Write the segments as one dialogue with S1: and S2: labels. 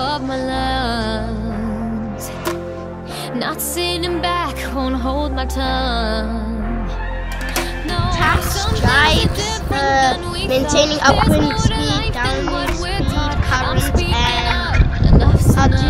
S1: of my lungs. Not sitting back, won't hold my tongue. No,
S2: Tax drives, maintaining upwind speed, downwind speed, current, and how to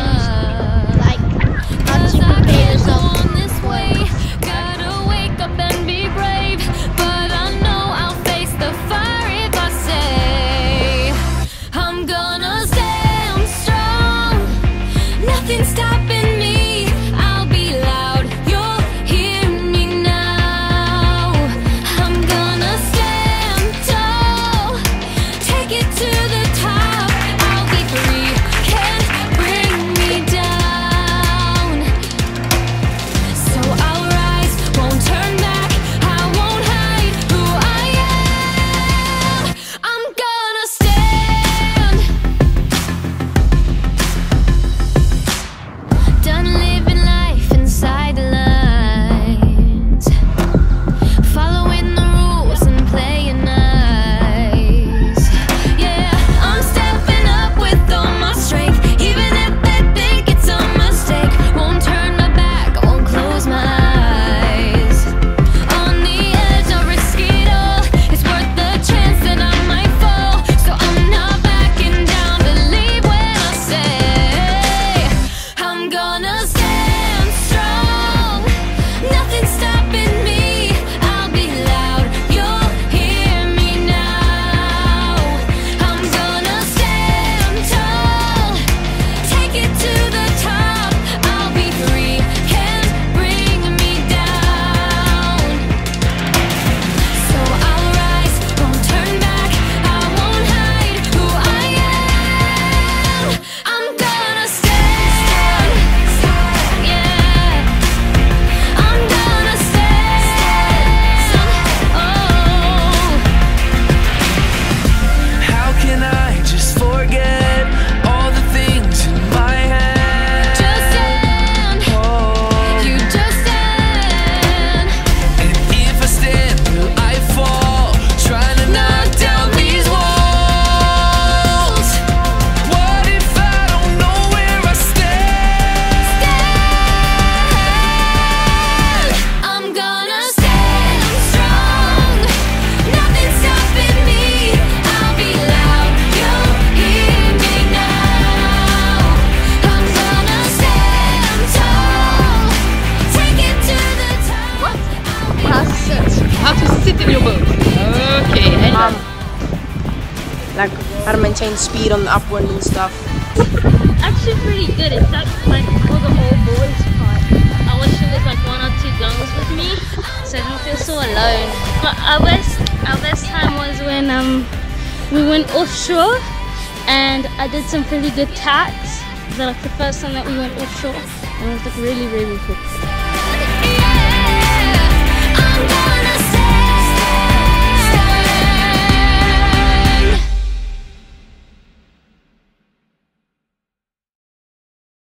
S2: prepare yourself.
S1: Gotta wake up and be brave, but I know I'll face the fire if I say I'm gonna stand strong. Nothing's stopping me. I'll be loud. You'll hear me now. I'm gonna stand tall. Take it to the top. I'll be free. Can't bring me down. So I'll rise, won't turn back. I won't hide who I am. I'm gonna stand. Done living life inside the lines, following the rules and playing nice. Yeah, I'm stepping up with all my strength, even if they think it's a mistake. Won't turn my back, I won't close my eyes. On the edge, I'll risk it all. It's worth the chance that I might fall. So I'm not backing down. Believe when I say I'm gonna stand strong. Nothing's stopping me. I'll be loud. You'll hear me now. I'm gonna stand tall. Take it to the top. I'll be free. Can't bring me down. So I'll rise, won't turn back. I won't hide who I am. I'm gonna stand. Yeah, I'm gonna stand. Oh.
S3: How can I just forget all the things in my head?
S1: Just stand.
S3: Oh,
S1: You just stand.
S3: and if I stand, will I fall? Trying to knock down these walls. What if I don't know where I stand?
S1: I'm gonna stand strong. Nothing's stopping me. I'll be loud. You'll hear me now. I'm gonna stand tall. Take it to the top.
S4: How to sit in your boat. Okay, and
S2: Like how to maintain speed on the upwind and stuff.
S5: Actually pretty good. It's not like for the whole boys part. I wish there was like 1 or 2 girls with me, so I don't feel so alone. But our best time was when we went offshore, and I did some pretty good tacks. It was like the first time that we went offshore, and it was like really good.